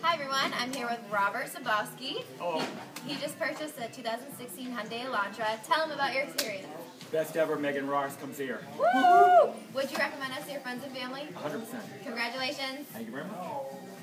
Hi everyone, I'm here with Robert Soubosky. Hello. He just purchased a 2016 Hyundai Elantra. Tell him about your experience. Best ever. Megan Ross comes here. Woo! Would you recommend us to your friends and family? 100%. Congratulations. Thank you very much.